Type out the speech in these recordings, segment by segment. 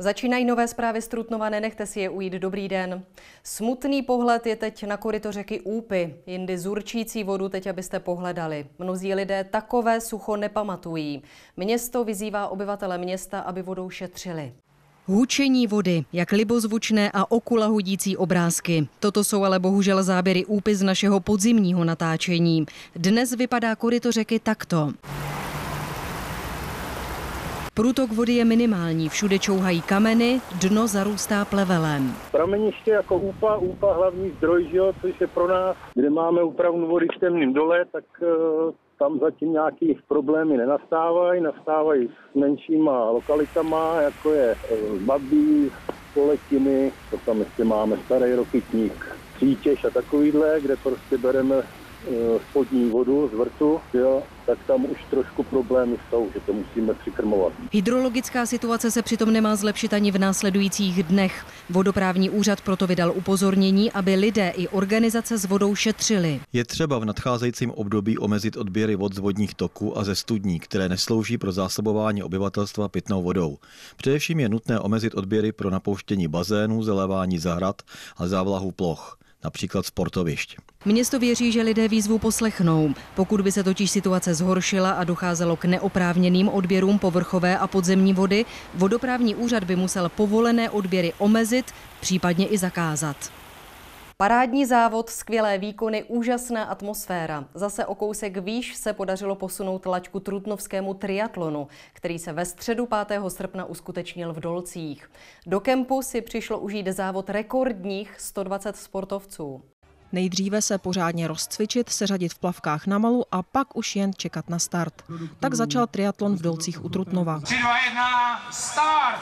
Začínají nové zprávy z Trutnova, nenechte si je ujít. Dobrý den. Smutný pohled je teď na koryto řeky Úpy. Jindy zurčící vodu teď, abyste pohledali. Mnozí lidé takové sucho nepamatují. Město vyzývá obyvatele města, aby vodou šetřili. Hučení vody, jak libozvučné a okulahodící obrázky. Toto jsou ale bohužel záběry Úpy z našeho podzimního natáčení. Dnes vypadá koryto řeky takto. Průtok vody je minimální, všude čouhají kameny, dno zarůstá plevelem. Prameniště jako Úpa hlavní zdroj, což je pro nás, kde máme úpravnu vody v Temném dole, tak tam zatím nějaký problémy nastávají s menšíma lokalitama, jako je Babí, Poletiny, to tam ještě máme Starý Rokytník, Přítěž a takovýhle, kde prostě bereme spodní vodu z vrtu, tak tam už trošku problémy jsou, že to musíme přikrmovat. Hydrologická situace se přitom nemá zlepšit ani v následujících dnech. Vodoprávní úřad proto vydal upozornění, aby lidé i organizace s vodou šetřili. Je třeba v nadcházejícím období omezit odběry vod z vodních toků a ze studní, které neslouží pro zásobování obyvatelstva pitnou vodou. Především je nutné omezit odběry pro napouštění bazénů, zalévání zahrad a závlahu ploch, například sportovišť. Město věří, že lidé výzvu poslechnou. Pokud by se totiž situace zhoršila a docházelo k neoprávněným odběrům povrchové a podzemní vody, vodoprávní úřad by musel povolené odběry omezit, případně i zakázat. Parádní závod, skvělé výkony, úžasná atmosféra. Zase o kousek výš se podařilo posunout laťku trutnovskému triatlonu, který se ve středu 5. srpna uskutečnil v Dolcích. Do kempu si přišlo užít závod rekordních 120 sportovců. Nejdříve se pořádně rozcvičit, seřadit v plavkách na malu a pak už jen čekat na start. Tak začal triatlon v Dolcích u Trutnova. 3, 2, 1, start!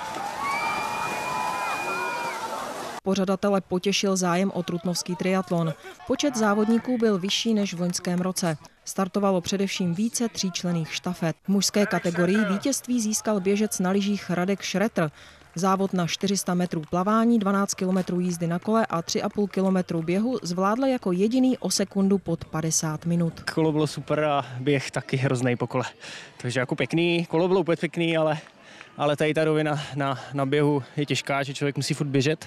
Pořadatele potěšil zájem o trutnovský triatlon. Počet závodníků byl vyšší než v loňském roce. Startovalo především více tříčlenných štafet. V mužské kategorii vítězství získal běžec na lyžích Radek Šretr. Závod na 400 metrů plavání, 12 kilometrů jízdy na kole a 3,5 kilometru běhu zvládl jako jediný o sekundu pod 50 minut. Kolo bylo super a běh taky hrozný po kole. Takže jako pěkný, kolo bylo úplně pěkný, ale tady ta rovina na běhu je těžká, že člověk musí furt běžet.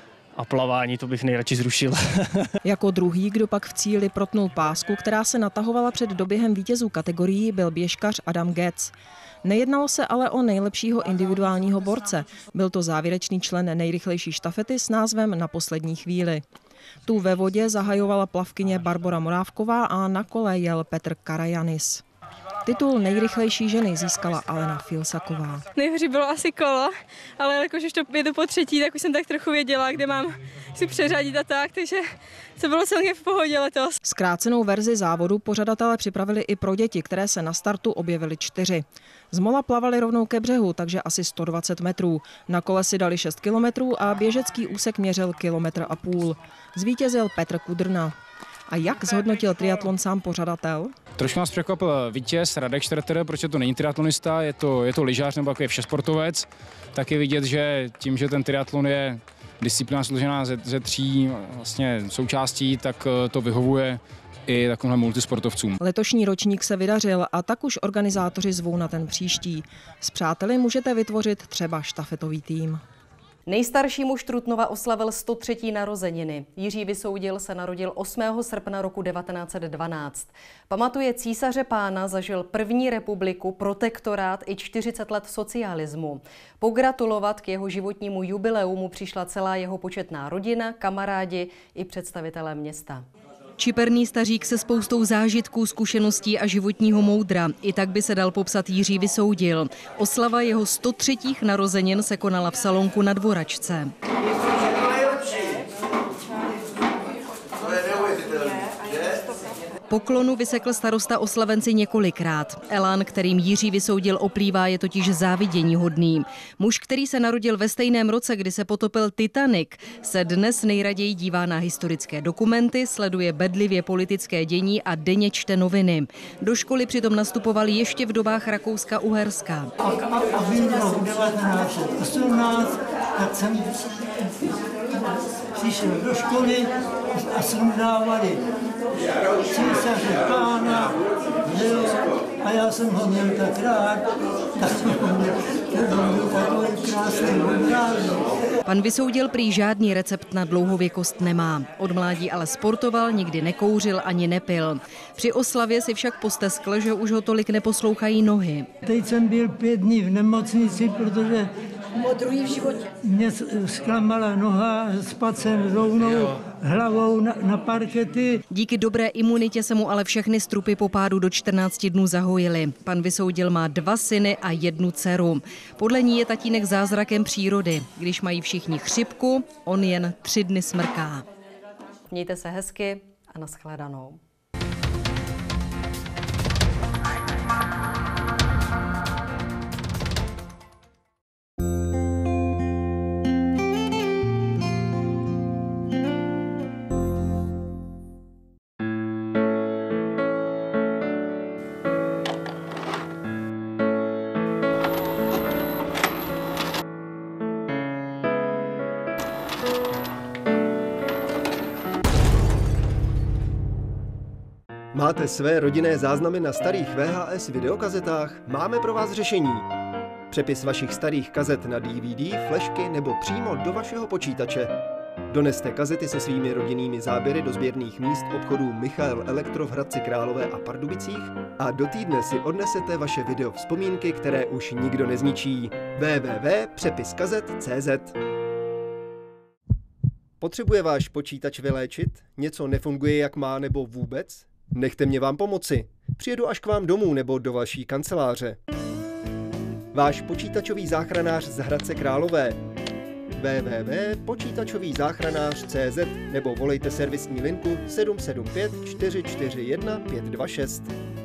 A plavání to bych nejradši zrušil. Jako druhý, kdo pak v cíli protnul pásku, která se natahovala před doběhem vítězů kategorií, byl běžkař Adam Getz. Nejednalo se ale o nejlepšího individuálního borce. Byl to závěrečný člen nejrychlejší štafety s názvem Na poslední chvíli. Tu ve vodě zahajovala plavkyně Barbora Morávková a na kole jel Petr Karajanis. Titul nejrychlejší ženy získala Alena Filsaková. Nejhorší bylo asi kolo, ale jakož už to jedu po třetí, tak už jsem tak trochu věděla, kde mám si přeřadit a tak, takže to bylo celkem v pohodě letos. Zkrácenou verzi závodu pořadatelé připravili i pro děti, které se na startu objevily 4. Z mola plavali rovnou ke břehu, takže asi 120 metrů. Na kole si dali 6 kilometrů a běžecký úsek měřil 1,5 kilometru. Zvítězil Petr Kudrna. A jak zhodnotil triatlon sám pořadatel? Trošku nás překvapil vítěz Radek Šretr, protože to není triatlonista, je to lyžař nebo takový všesportovec. Tak je vidět, že tím, že ten triatlon je disciplína složená ze 3 vlastně součástí, tak to vyhovuje i takovým multisportovcům. Letošní ročník se vydařil a tak už organizátoři zvou na ten příští. S přáteli můžete vytvořit třeba štafetový tým. Nejstarší muž Trutnova oslavil 103. narozeniny. Jiří Vysoudil se narodil 8. srpna roku 1912. Pamatuje císaře pána, zažil první republiku, protektorát i 40 let socialismu. Pogratulovat k jeho životnímu jubileu mu přišla celá jeho početná rodina, kamarádi i představitelé města. Čiperný stařík se spoustou zážitků, zkušeností a životního moudra. I tak by se dal popsat Jiří Vysoudil. Oslava jeho 103. narozenin se konala v salonku na Dvoračce. Poklonu vysekl starosta oslavenci několikrát. Elán, kterým Jiří Vysoudil oplývá, je totiž záviděníhodný. Muž, který se narodil ve stejném roce, kdy se potopil Titanic, se dnes nejraději dívá na historické dokumenty, sleduje bedlivě politické dění a denně čte noviny. Do školy přitom nastupoval ještě v dobách Rakouska-Uherska. A v 1918 tak jsem přišel do školy a sundávali císaře pána, a já jsem ho měl tak rád, Pan Vysoudil prý žádný recept na dlouhověkost nemá. Od mládí ale sportoval, nikdy nekouřil ani nepil. Při oslavě si však posteskl, že už ho tolik neposlouchají nohy. Teď jsem byl 5 dní v nemocnici, protože druhý v životě. Mě zklamala noha, spadl jsem rovnou hlavou na parkety. Díky dobré imunitě se mu ale všechny strupy po pádu do 14 dnů zahojily. Pan Vysoudil má 2 syny a 1 dceru. Podle ní je tatínek zázrakem přírody. Když mají všichni chřipku, on jen 3 dny smrká. Mějte se hezky a nashledanou. Máte své rodinné záznamy na starých VHS videokazetách? Máme pro vás řešení. Přepis vašich starých kazet na DVD, flešky nebo přímo do vašeho počítače. Doneste kazety se svými rodinnými záběry do sběrných míst obchodů Michael Elektro v Hradci Králové a Pardubicích a do týdne si odnesete vaše video vzpomínky, které už nikdo nezničí. www.přepiskazet.cz. Potřebuje váš počítač vyléčit? Něco nefunguje jak má nebo vůbec? Nechte mě vám pomoci. Přijedu až k vám domů nebo do vaší kanceláře. Váš počítačový záchranář z Hradce Králové. www.počítačovýzáchranář.cz nebo volejte servisní linku 775 441 526.